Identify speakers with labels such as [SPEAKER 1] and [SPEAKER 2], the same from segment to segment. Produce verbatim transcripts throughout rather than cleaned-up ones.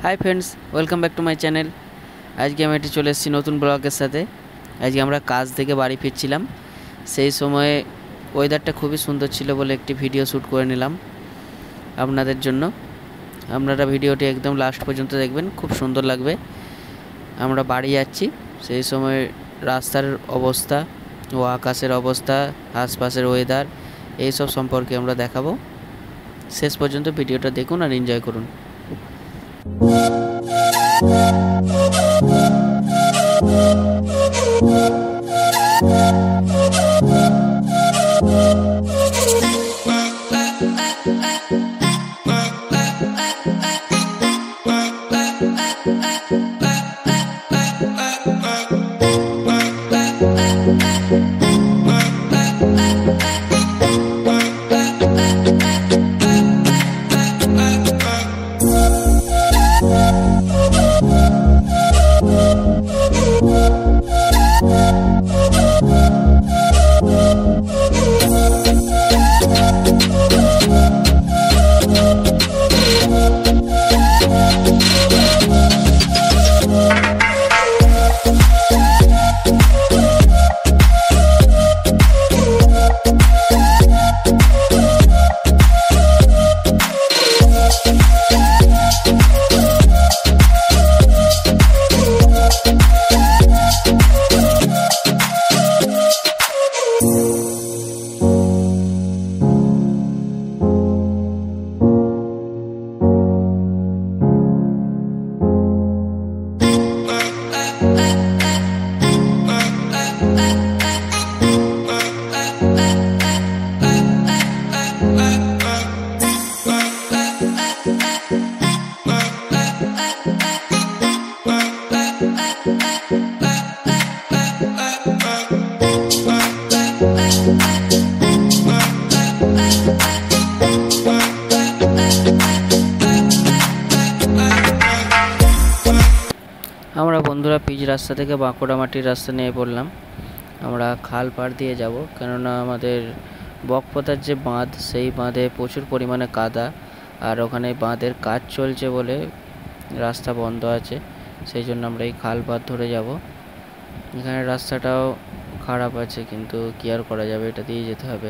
[SPEAKER 1] High friends welcome back to my channel. आज के मैं चले नतून ब्लॉगर साथे। आज के আমরা কাজ থেকে বাড়ি ফিরছিলাম, সেই সময় ওয়েদারটা খুবই সুন্দর ছিল বলে একটি ভিডিও শ্যুট করে নিলাম আপনাদের জন্য। আপনারা ভিডিওটি একদম লাস্ট পর্যন্ত দেখবেন, খুব সুন্দর লাগবে। আমরা বাড়ি যাচ্ছি, সেই সময় রাস্তার অবস্থা ও আকাশের অবস্থা, আশপাশের ওয়েদার এই সব সম্পর্কে আমরা দেখাবো। শেষ পর্যন্ত ভিডিওটা দেখুন আর এনজয় করুন। আমরা বন্ধুরা পিচ রাস্তা থেকে বাঁকুড়া মাটির রাস্তা নিয়ে পড়লাম। আমরা খাল পার দিয়ে যাব, কেননা আমাদের বকপতার যে বাঁধ, সেই বাঁধে প্রচুর পরিমাণে কাদা, আর ওখানে বাঁধের কাজ চলছে বলে রাস্তা বন্ধ আছে। সেই জন্য আমরা এই খাল পার ধরে যাব। এখানে রাস্তাটাও খারাপ আছে, কিন্তু কি আর করা যাবে, এটা দিয়ে যেতে হবে।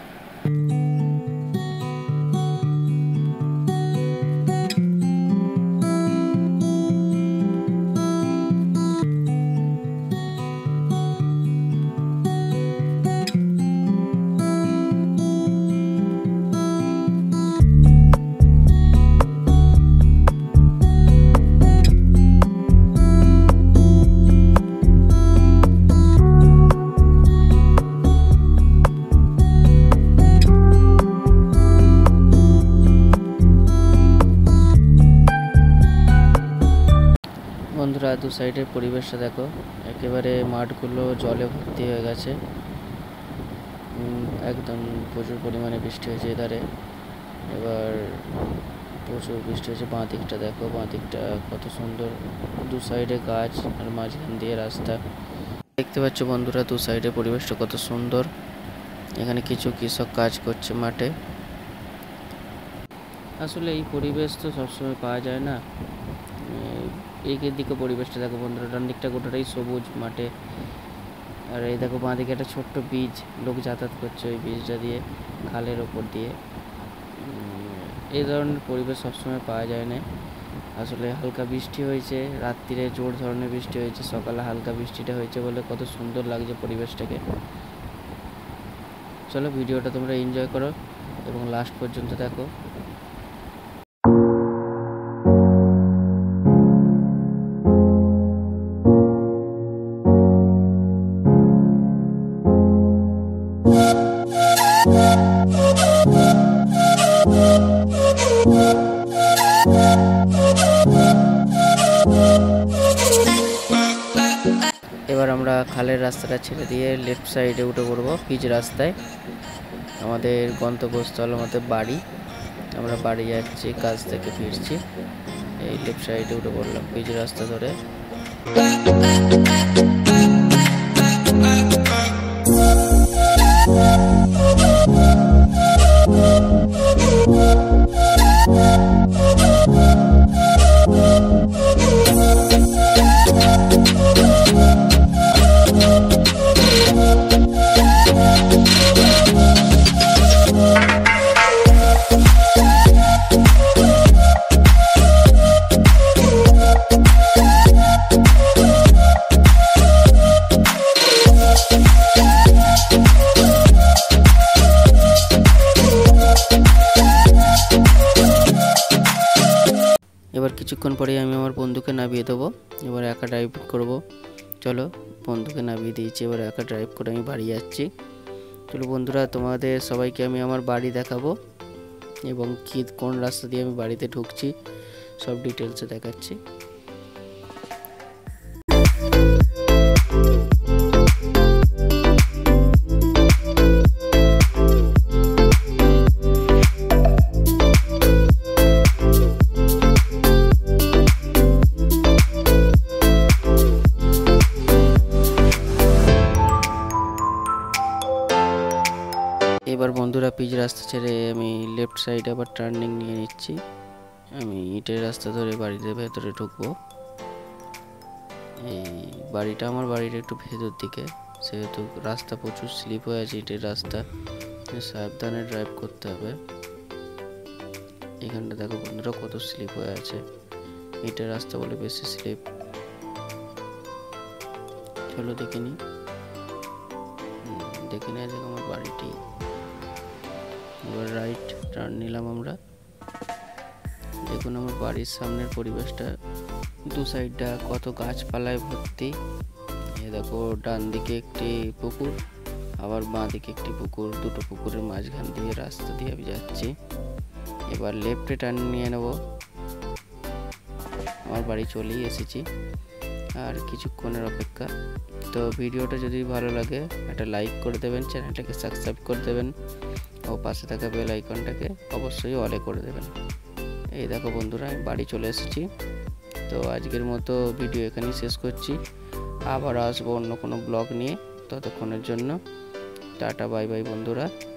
[SPEAKER 1] বন্ধুরা দু সাইডের পরিবেশটা দেখো, একেবারে মাঠগুলো জলে ভর্তি হয়ে গেছে। একদম প্রচুর পরিমাণে বৃষ্টি হয়েছে এধারে, এবার প্রচুর বৃষ্টি হয়েছে। বাঁ দিকটা দেখো, বাঁ দিকটা কত সুন্দর, দু সাইডে গাছ আর মাঝখান দিয়ে রাস্তা। দেখতে পাচ্ছ বন্ধুরা দু সাইডে পরিবেশটা কত সুন্দর। এখানে কিছু কৃষক কাজ করছে মাঠে। আসলে এই পরিবেশ তো সবসময় পাওয়া যায় না। একের দিকে পরিবেশটা দেখো বন্ধুরা, ডান দিকটা গোটাটাই সবুজ মাঠে, আর এই দেখো বাঁ দিকে একটা ছোট্ট বীজ, লোক যাতায়াত করছে ওই বীজটা দিয়ে, খালের ওপর দিয়ে। এই ধরনের পরিবেশ সবসময় পাওয়া যায় না। আসলে হালকা বৃষ্টি হয়েছে, রাত্রিরে জোর ধরনের বৃষ্টি হয়েছে, সকালে হালকা বৃষ্টিটা হয়েছে বলে কত সুন্দর লাগছে পরিবেশটাকে। চলো ভিডিওটা তোমরা এনজয় করো এবং লাস্ট পর্যন্ত দেখো। এবার আমরা খালের রাস্তাটা ছেড়ে দিয়ে লেফট সাইডে উঠে পড়বো পিচ রাস্তায়। আমাদের গন্তব্যস্থল আমাদের বাড়ি, আমরা বাড়ি যাচ্ছি, কাজ থেকে ফিরছি। এই লেফট সাইডে উঠে পড়লাম পিচ রাস্তা ধরে। এবার আমরা এবার কিছুক্ষণ পরেই আমি আমার বন্ধুকে নামিয়ে দেবো। এবার একা ড্রাইভ করব। চলো, বন্ধুকে নামিয়ে দিয়েছি, এবার একা ড্রাইভ করে আমি বাড়ি যাচ্ছি। চলো বন্ধুরা, তোমাদের সবাইকে আমি আমার বাড়ি দেখাবো এবং কি কোন রাস্তা দিয়ে আমি বাড়িতে ঢুকছি সব ডিটেলসে দেখাচ্ছি। এবার বন্ধুরা পিচ রাস্তা ছেড়ে আমি লেফট সাইডে আবার টার্নিং নিয়ে নিচ্ছি। আমি ইটের রাস্তা ধরে বাড়িতে ভেতরে ঢুকবো। এই বাড়িটা আমার বাড়ির একটু ভেতর দিকে, সেহেতু রাস্তা প্রচুর স্লিপ হয়ে আছে, ইটের রাস্তা, সাবধানে ড্রাইভ করতে হবে। এখানটা দেখো বন্ধুরা কত স্লিপ হয়ে আছে, ইটের রাস্তা বলে বেশি স্লিপ। চলো দেখে নি দেখে নেওয়া যাক আমার বাড়িটি। এবার রাইট টার্ন নিলাম আমরা। দেখুন আমার বাড়ির সামনের পরিবেশটা, দু সাইডটা কত গাছপালায় ভর্তি। এ দেখো ডান দিকে একটি পুকুর, আবার বাঁ দিকে একটি পুকুর, দুটো পুকুরের মাঝখান দিয়ে রাস্তা দিয়ে আমি যাচ্ছি। এবার লেফটে টার্ন নিয়ে নেব। আমার বাড়ি চলেই এসেছি, আর কিছুক্ষণের অপেক্ষা। তো ভিডিওটা যদি ভালো লাগে একটা লাইক করে দেবেন, চ্যানেলটাকে সাবস্ক্রাইব করে দেবেন ও পাশে থাকা বেল আইকনটাকে অবশ্যই অলে করে দেবেন। এই দেখো বন্ধুরা আমি বাড়ি চলে এসেছি। তো আজকের মতো ভিডিও এখানেই শেষ করছি, আবার আসবো অন্য কোনো ব্লগ নিয়ে। ততক্ষণের জন্য টাটা, বাই বাই বন্ধুরা।